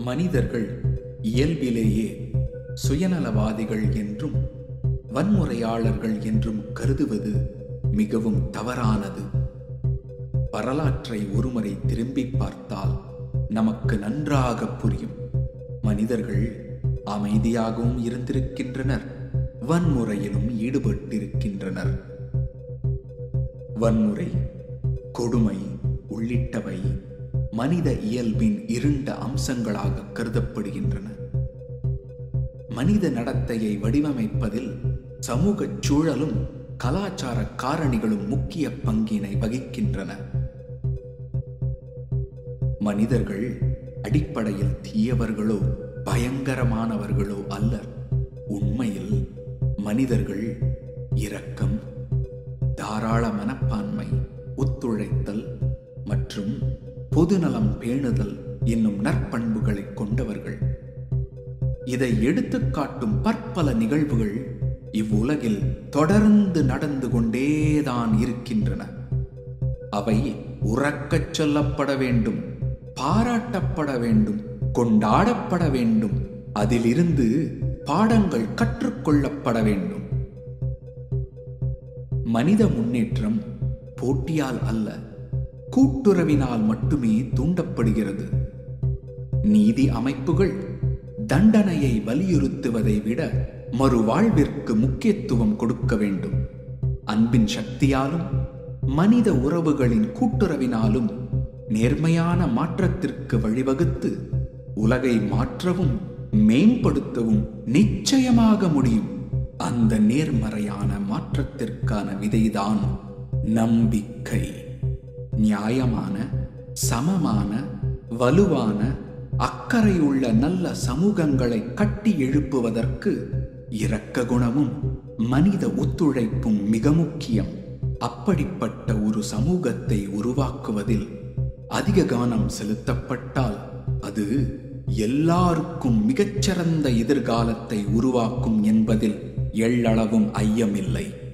மனிதர்கள் இயல்பிலேயே சுயநலவாதிகள் என்றும் வன்முறையாளர்கள் என்றும் கருதுவது மிகவும் தவறானது. வரலாற்றை ஒருமுறை திரும்பி பார்த்தால் நமக்கு நன்றாக புரியும். மனிதர்கள் அமைதியாகவும் இருந்திருக்கின்றனர், வன்முறையிலும் ஈடுபட்டிருக்கின்றனர். வன்முறை, கொடுமை உள்ளிட்டவை மனித இயல்பின் இருண்ட அம்சங்களாக கருதப்படுகின்றன. மனித நடத்தையை வடிவமைப்பதில் சமூக சூழலும் கலாச்சார காரணிகளும் முக்கிய பங்கினை வகிக்கின்றன. மனிதர்கள் அடிப்படையில் தீயவர்களோ பயங்கரமானவர்களோ அல்லர். உண்மையில் மனிதர்கள் இரக்கம், தாராள மனப்பான்மை, ஒத்துழைத்தல் மற்றும் பொதுநலம் பேணுதல் என்னும் நற்பண்புகளை கொண்டவர்கள். இதை எடுத்துக்காட்டும் பற்பல நிகழ்வுகள் இவ்வுலகில் தொடர்ந்து நடந்து கொண்டேதான் இருக்கின்றன. அவை உறக்கச் சொல்லப்பட வேண்டும், பாராட்டப்பட வேண்டும், கொண்டாடப்பட வேண்டும், அதிலிருந்து பாடங்கள் கற்றுக்கொள்ளப்பட வேண்டும். மனித முன்னேற்றம் போட்டியால் அல்ல, கூட்டுறவினால் மட்டுமே தூண்டப்படுகிறது. நீதி அமைப்புகள் தண்டனையை வலியுறுத்துவதை விட மறுவாழ்விற்கு முக்கியத்துவம் கொடுக்க வேண்டும். அன்பின் சக்தியாலும் மனித உறவுகளின் கூட்டுறவினாலும் நேர்மையான மாற்றத்திற்கு வழிவகுத்து உலகை மாற்றவும் மேம்படுத்தவும் நிச்சயமாக முடியும். அந்த நேர்மறையான மாற்றத்திற்கான விதைதான் நம்பிக்கை. நியாயமான, சமமான, வலுவான, அக்கறையுள்ள நல்ல சமூகங்களை கட்டி எழுப்புவதற்கு இரக்க குணமும் மனித ஒத்துழைப்பும் மிக முக்கியம். அப்படிப்பட்ட ஒரு சமூகத்தை உருவாக்குவதில் அதிக கவனம் செலுத்தப்பட்டால் அது எல்லாருக்கும் மிகச்சிறந்த எதிர்காலத்தை உருவாக்கும் என்பதில் எள்ளளவும் ஐயமில்லை.